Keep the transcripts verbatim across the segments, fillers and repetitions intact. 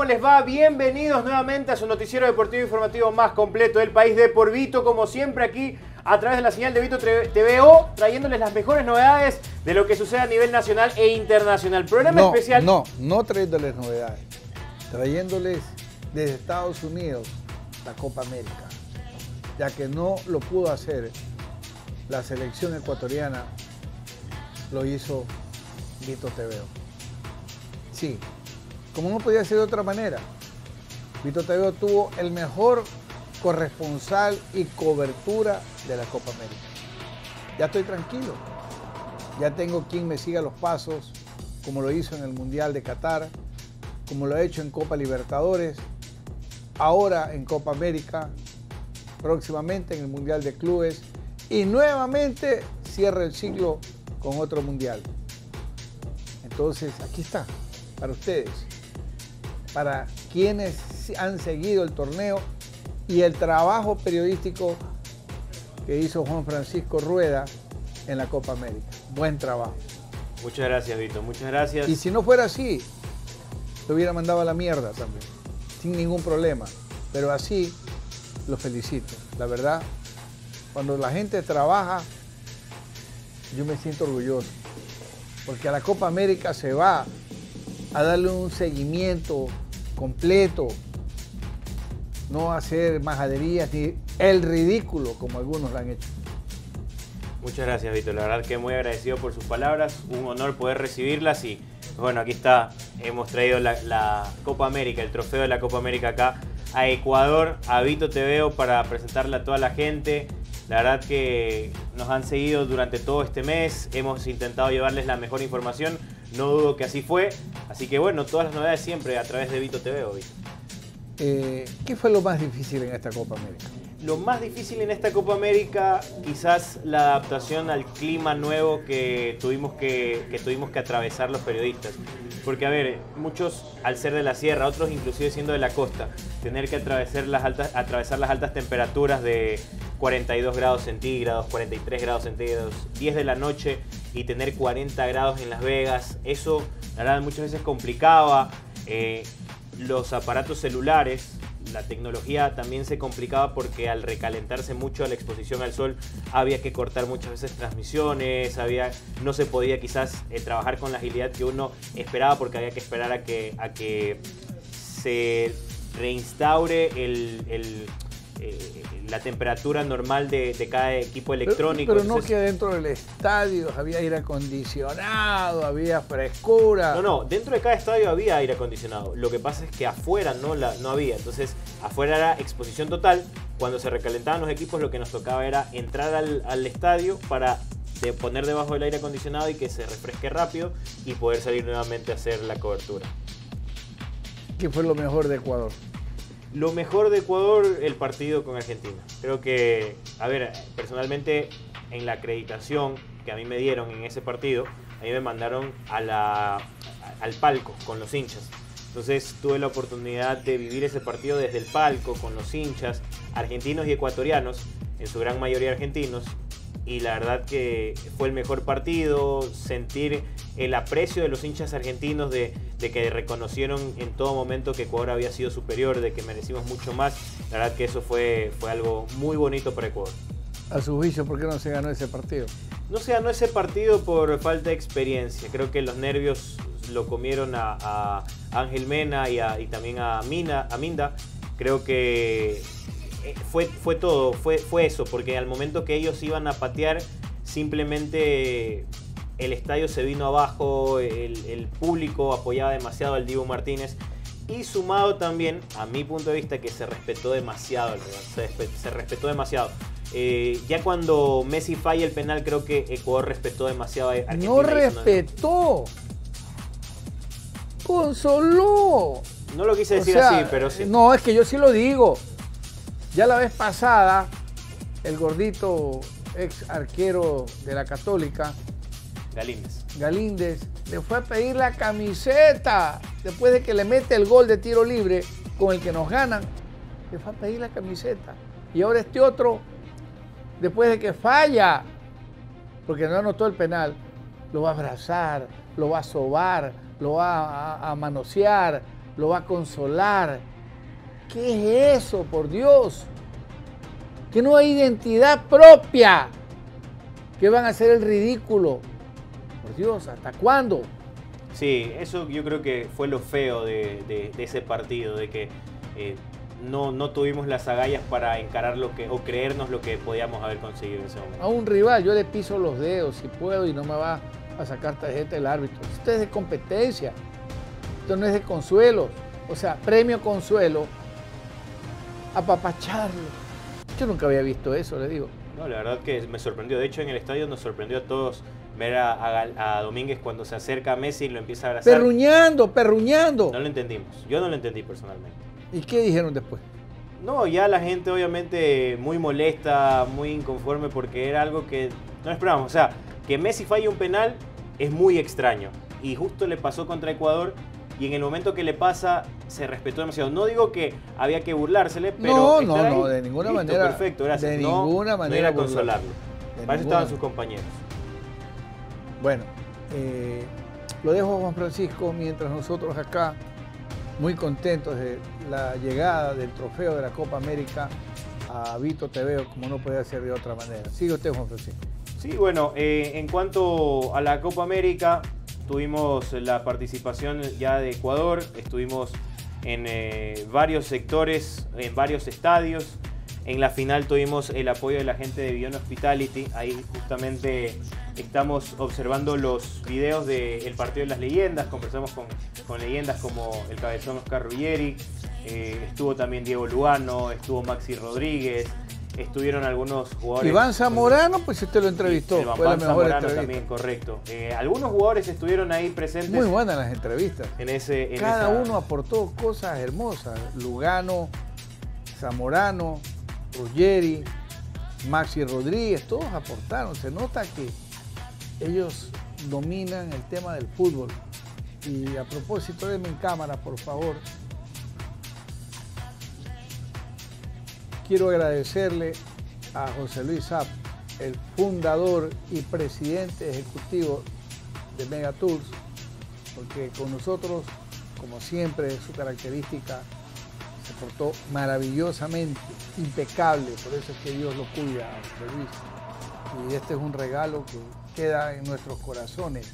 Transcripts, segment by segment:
les va? Bienvenidos nuevamente a su noticiero deportivo informativo más completo del país, de por Vito, como siempre aquí a través de la señal de Vito T V O, trayéndoles las mejores novedades de lo que sucede a nivel nacional e internacional. Programa no, especial. No, no trayéndoles novedades, trayéndoles desde Estados Unidos la Copa América, ya que no lo pudo hacer la selección ecuatoriana, lo hizo Vito T V O. Sí, como no podía ser de otra manera, Vito T V O tuvo el mejor corresponsal y cobertura de la Copa América. Ya estoy tranquilo, ya tengo quien me siga los pasos, como lo hizo en el Mundial de Qatar, como lo ha hecho en Copa Libertadores, ahora en Copa América, próximamente en el Mundial de Clubes y nuevamente cierra el ciclo con otro Mundial. Entonces, aquí está, para ustedes, para quienes han seguido el torneo y el trabajo periodístico que hizo Juan Francisco Rueda en la Copa América. Buen trabajo. Muchas gracias, Vito, muchas gracias. Y si no fuera así, lo hubiera mandado a la mierda también, sin ningún problema. Pero así, lo felicito. La verdad, cuando la gente trabaja, yo me siento orgulloso. Porque a la Copa América se va a darle un seguimiento completo, no hacer majaderías ni el ridículo como algunos lo han hecho. Muchas gracias, Vito, la verdad que muy agradecido por sus palabras, un honor poder recibirlas y bueno, aquí está, hemos traído la, la Copa América, el trofeo de la Copa América acá a Ecuador, a Vito T V O para presentarla a toda la gente. La verdad que nos han seguido durante todo este mes, hemos intentado llevarles la mejor información, no dudo que así fue, así que bueno, todas las novedades siempre a través de Vito T V O. Vito. Eh, ¿Qué fue lo más difícil en esta Copa América? Lo más difícil en esta Copa América, quizás la adaptación al clima nuevo que tuvimos que, que tuvimos que atravesar los periodistas. Porque, a ver, muchos al ser de la sierra, otros inclusive siendo de la costa, tener que atravesar las altas, atravesar las altas temperaturas de cuarenta y dos grados centígrados, cuarenta y tres grados centígrados, diez de la noche y tener cuarenta grados en Las Vegas, eso la verdad muchas veces complicaba. Eh, los aparatos celulares, la tecnología también se complicaba porque al recalentarse mucho a la exposición al sol había que cortar muchas veces transmisiones, había, no se podía quizás eh, trabajar con la agilidad que uno esperaba porque había que esperar a que, a que se reinstaure el, el, eh, la temperatura normal de, de cada equipo electrónico. Pero, pero Entonces, no que dentro del estadio había aire acondicionado, había frescura. No, no, dentro de cada estadio había aire acondicionado. Lo que pasa es que afuera no, la, no había. Entonces, afuera era exposición total. Cuando se recalentaban los equipos, lo que nos tocaba era entrar al, al estadio para de poner debajo del aire acondicionado y que se refresque rápido y poder salir nuevamente a hacer la cobertura. ¿Qué fue lo mejor de Ecuador? Lo mejor de Ecuador, el partido con Argentina. Creo que, a ver, personalmente en la acreditación que a mí me dieron en ese partido, a mí me mandaron a la, al palco con los hinchas. Entonces tuve la oportunidad de vivir ese partido desde el palco con los hinchas, argentinos y ecuatorianos, en su gran mayoría argentinos. Y la verdad que fue el mejor partido, sentir el aprecio de los hinchas argentinos de, de que reconocieron en todo momento que Ecuador había sido superior, de que merecimos mucho más. La verdad que eso fue, fue algo muy bonito para Ecuador. A su juicio, ¿por qué no se ganó ese partido? No se ganó ese partido por falta de experiencia. Creo que los nervios lo comieron a, a Ángel Mena y, a, y también a, Mina, a Minda. Creo que fue, fue todo, fue, fue eso, porque al momento que ellos iban a patear, simplemente el estadio se vino abajo, el, el público apoyaba demasiado al Dibu Martínez. Y sumado también, a mi punto de vista, que se respetó demasiado el rival, se, se respetó demasiado. Eh, ya cuando Messi falla el penal, creo que Ecuador respetó demasiado a Argentina. No respetó, consoló. No lo quise decir o sea, así, pero sí. No, es que yo sí lo digo. Ya la vez pasada, el gordito ex arquero de la Católica, Galíndez. Galíndez, le fue a pedir la camiseta después de que le mete el gol de tiro libre con el que nos ganan. Le fue a pedir la camiseta. Y ahora este otro, después de que falla, porque no anotó el penal, lo va a abrazar, lo va a sobar, lo va a, a manosear, lo va a consolar. ¿Qué es eso, por Dios? Que no hay identidad propia, que van a hacer el ridículo. Por Dios, ¿hasta cuándo? Sí, eso yo creo que fue lo feo de, de, de ese partido, de que eh, no, no tuvimos las agallas para encarar lo que, o creernos lo que podíamos haber conseguido en ese momento. A un rival yo le piso los dedos si puedo y no me va a sacar tarjeta el árbitro. Esto es de competencia, esto no es de consuelo. O sea, premio consuelo, apapacharlo. Yo nunca había visto eso, le digo. No, la verdad que me sorprendió. De hecho, en el estadio nos sorprendió a todos ver a, a, a Domínguez cuando se acerca a Messi y lo empieza a abrazar. Perruñando, perruñando. No lo entendimos. Yo no lo entendí personalmente. ¿Y qué dijeron después? No, ya la gente obviamente muy molesta, muy inconforme porque era algo que no esperábamos. O sea, que Messi falle un penal es muy extraño. Y justo le pasó contra Ecuador y en el momento que le pasa se respetó demasiado. No digo que había que burlársele, pero no, no, ahí, no, de ninguna listo, manera. Perfecto, gracias. De no, ninguna manera. No era consolarlo. Para eso estaban sus manera. compañeros. Bueno, eh, lo dejo a Juan Francisco mientras nosotros acá, muy contentos de la llegada del trofeo de la Copa América a Vito Teveo, como no podía ser de otra manera. Sigue usted, Juan Francisco. Sí, bueno, eh, en cuanto a la Copa América, tuvimos la participación ya de Ecuador, estuvimos en eh, varios sectores, en varios estadios. En la final tuvimos el apoyo de la gente de Beyond Hospitality. Ahí justamente estamos observando los videos del partido de las leyendas. Conversamos con, con leyendas como el cabezón Oscar Ruggeri. Eh, estuvo también Diego Lugano, estuvo Maxi Rodríguez. Estuvieron algunos jugadores. Iván Zamorano, pues usted lo entrevistó. Sí, fue la mejor Zamorano entrevista. También, correcto. Eh, algunos jugadores estuvieron ahí presentes. Muy buenas las entrevistas. En ese, en Cada esa... uno aportó cosas hermosas. Lugano, Zamorano, Ruggeri, Maxi Rodríguez, todos aportaron. Se nota que ellos dominan el tema del fútbol. Y a propósito, denme en cámara, por favor. Quiero agradecerle a José Luis Sapp, el fundador y presidente ejecutivo de Mega Tours, porque con nosotros, como siempre, su característica, se portó maravillosamente, impecable, por eso es que Dios lo cuida a José Luis. Y este es un regalo que queda en nuestros corazones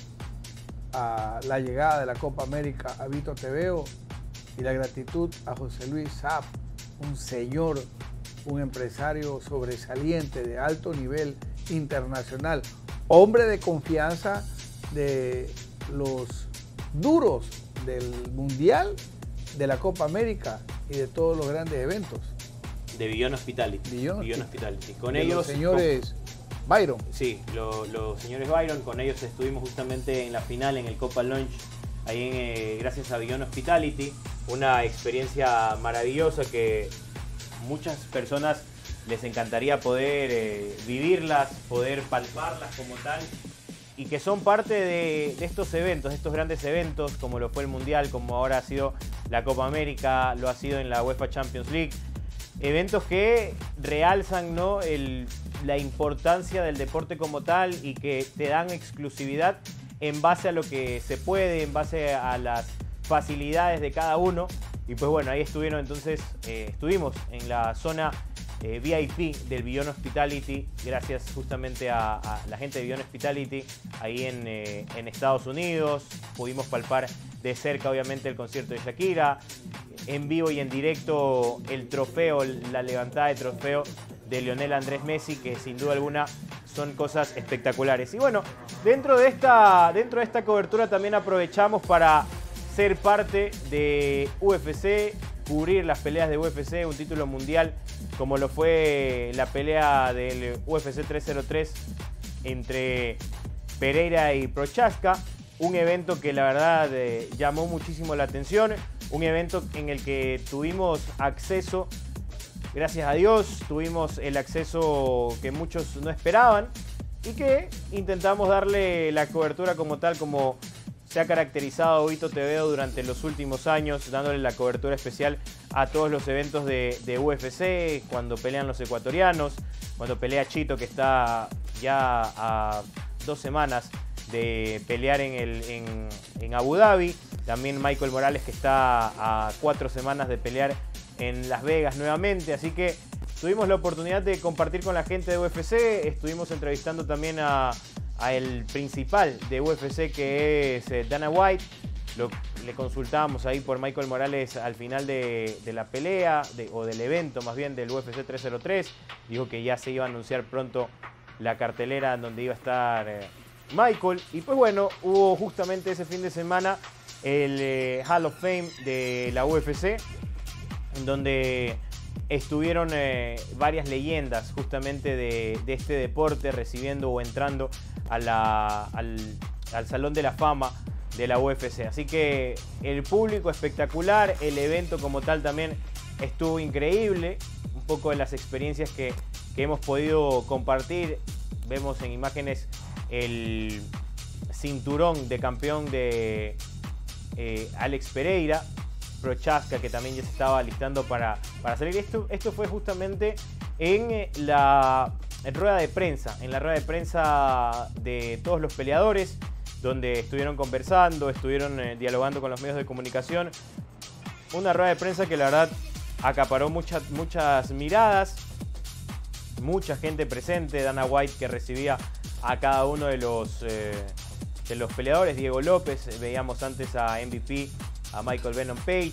a la llegada de la Copa América a Vito Teveo y la gratitud a José Luis Sapp, un señor, un empresario sobresaliente de alto nivel internacional, hombre de confianza de los duros del Mundial, de la Copa América y de todos los grandes eventos. De Beyond Hospitality. Beyond Beyond Hospitality. Con de ellos. Los señores con, Byron. Sí, lo, los señores Byron, con ellos estuvimos justamente en la final, en el Copa Launch, ahí en, eh, gracias a Beyond Hospitality. Una experiencia maravillosa que muchas personas les encantaría poder eh, vivirlas, poder palparlas como tal, y que son parte de, de estos eventos, de estos grandes eventos, como lo fue el Mundial, como ahora ha sido la Copa América, lo ha sido en la UEFA Champions League. Eventos que realzan, ¿no?, el, la importancia del deporte como tal y que te dan exclusividad en base a lo que se puede, en base a las facilidades de cada uno. Y pues bueno, ahí estuvieron entonces, eh, estuvimos en la zona eh, V I P del Beyond Hospitality, gracias justamente a, a la gente de Beyond Hospitality, ahí en, eh, en Estados Unidos. Pudimos palpar de cerca obviamente el concierto de Shakira, en vivo y en directo el trofeo, la levantada de trofeo de Lionel Andrés Messi, que sin duda alguna son cosas espectaculares. Y bueno, dentro de esta, dentro de esta cobertura también aprovechamos para ser parte de U F C, cubrir las peleas de U F C, un título mundial como lo fue la pelea del U F C trescientos tres entre Pereira y Prochaska, un evento que la verdad eh, llamó muchísimo la atención, un evento en el que tuvimos acceso, gracias a Dios, tuvimos el acceso que muchos no esperaban y que intentamos darle la cobertura como tal, como se ha caracterizado Vito Teveo durante los últimos años, dándole la cobertura especial a todos los eventos de, de U F C, cuando pelean los ecuatorianos, cuando pelea Chito, que está ya a dos semanas de pelear en, el, en, en Abu Dhabi. También Michael Morales, que está a cuatro semanas de pelear en Las Vegas nuevamente. Así que tuvimos la oportunidad de compartir con la gente de U F C. Estuvimos entrevistando también a, a el principal de U F C, que es eh, Dana White. Lo, le consultábamos ahí por Michael Morales al final de, de la pelea, de, o del evento más bien, del U F C trescientos tres. Dijo que ya se iba a anunciar pronto la cartelera en donde iba a estar eh, Michael. Y pues bueno, hubo justamente ese fin de semana el eh, Hall of Fame de la U F C, en donde estuvieron eh, varias leyendas justamente de, de este deporte recibiendo o entrando a la, al, al Salón de la Fama de la U F C. Así que el público espectacular, el evento como tal también estuvo increíble. Un poco de las experiencias que, que hemos podido compartir. Vemos en imágenes el cinturón de campeón de eh, Alex Pereira, Prochazka, que también ya se estaba listando para, para salir. Esto, esto fue justamente en la en rueda de prensa, en la rueda de prensa de todos los peleadores, donde estuvieron conversando, estuvieron eh, dialogando con los medios de comunicación. Una rueda de prensa que la verdad acaparó muchas, muchas miradas, mucha gente presente. Dana White, que recibía a cada uno de los, eh, de los peleadores. Diego López, veíamos antes a M V P, a Michael Venom Page.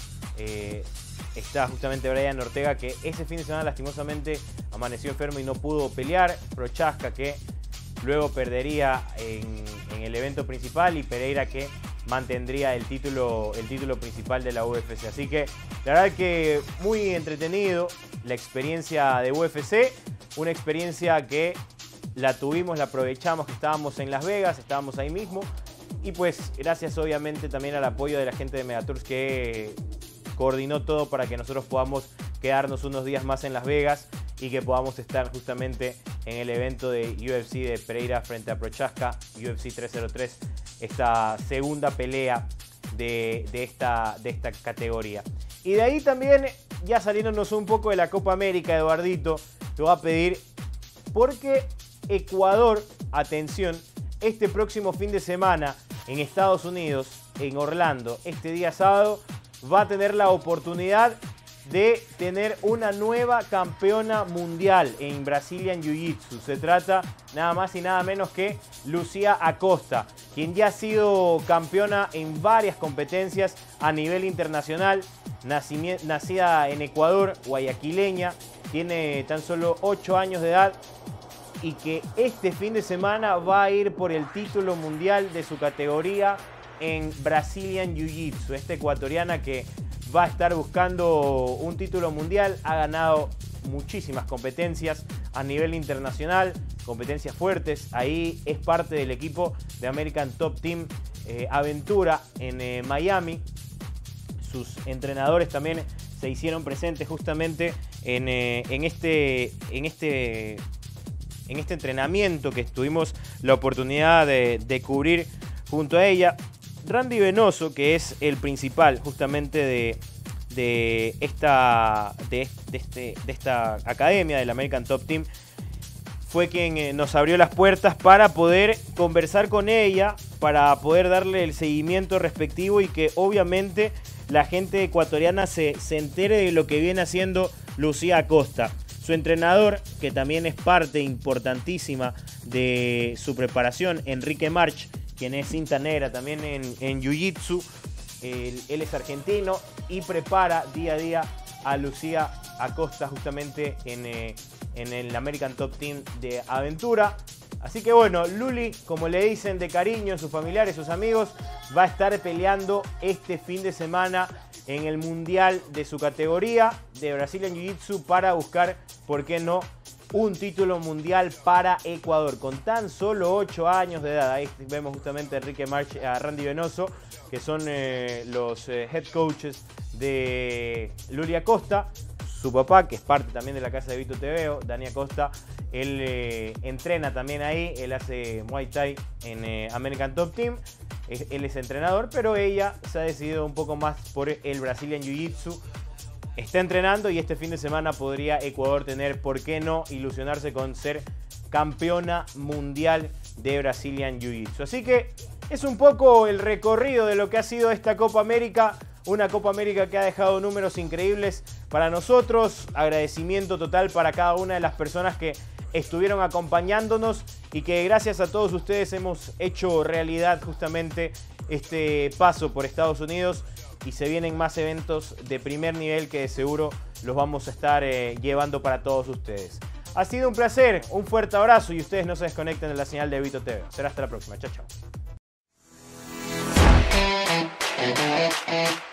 Eh, está justamente Brian Ortega, que ese fin de semana lastimosamente amaneció enfermo y no pudo pelear. Prochazka, que luego perdería en, en el evento principal, y Pereira, que mantendría el título, el título principal de la U F C. Así que la verdad que muy entretenido la experiencia de U F C, una experiencia que la tuvimos, la aprovechamos, que estábamos en Las Vegas, estábamos ahí mismo, y pues gracias obviamente también al apoyo de la gente de Megatours, que coordinó todo para que nosotros podamos quedarnos unos días más en Las Vegas y que podamos estar justamente en el evento de U F C de Pereira frente a Prochazka, U F C trescientos tres, esta segunda pelea de, de, esta, de esta categoría. Y de ahí también, ya saliéndonos un poco de la Copa América, Eduardito, te voy a pedir, porque Ecuador, atención, este próximo fin de semana en Estados Unidos, en Orlando, este día sábado, va a tener la oportunidad de tener una nueva campeona mundial en Brazilian Jiu-Jitsu. Se trata nada más y nada menos que Lucía Acosta, quien ya ha sido campeona en varias competencias a nivel internacional, nacida en Ecuador, guayaquileña, tiene tan solo ocho años de edad, y que este fin de semana va a ir por el título mundial de su categoría en Brazilian Jiu-Jitsu. Esta ecuatoriana que va a estar buscando un título mundial, ha ganado muchísimas competencias a nivel internacional, competencias fuertes. Ahí es parte del equipo de American Top Team eh, Aventura en eh, Miami. Sus entrenadores también se hicieron presentes justamente en, eh, en, este, en, este, en este entrenamiento que tuvimos la oportunidad de, de cubrir junto a ella. Randy Venoso, que es el principal justamente de, de, esta, de, de, este, de esta academia del American Top Team, fue quien nos abrió las puertas para poder conversar con ella, para poder darle el seguimiento respectivo y que obviamente la gente ecuatoriana se, se entere de lo que viene haciendo Lucía Acosta. Su entrenador, que también es parte importantísima de su preparación, Enrique March, quien es cinta negra también en, en Jiu-Jitsu. Él, él es argentino y prepara día a día a Lucía Acosta justamente en, eh, en el American Top Team de Aventura. Así que bueno, Luli, como le dicen de cariño, sus familiares, sus amigos, va a estar peleando este fin de semana en el mundial de su categoría de Brazilian Jiu-Jitsu para buscar, ¿por qué no?, un título mundial para Ecuador, con tan solo ocho años de edad. Ahí vemos justamente a Enrique March, a Randy Venoso, que son eh, los eh, head coaches de Luli Acosta. Su papá, que es parte también de la casa de Vito Teveo, Dani Acosta, él eh, entrena también ahí, él hace Muay Thai en eh, American Top Team. Él es entrenador, pero ella se ha decidido un poco más por el Brazilian Jiu-Jitsu. Está entrenando y este fin de semana podría Ecuador tener, ¿por qué no?, ilusionarse con ser campeona mundial de Brazilian Jiu-Jitsu. Así que es un poco el recorrido de lo que ha sido esta Copa América. Una Copa América que ha dejado números increíbles para nosotros. Agradecimiento total para cada una de las personas que estuvieron acompañándonos y que gracias a todos ustedes hemos hecho realidad justamente este paso por Estados Unidos. Y se vienen más eventos de primer nivel que de seguro los vamos a estar eh, llevando para todos ustedes. Ha sido un placer, un fuerte abrazo y ustedes no se desconecten de la señal de Vito T V. Será hasta la próxima. Chao, chao.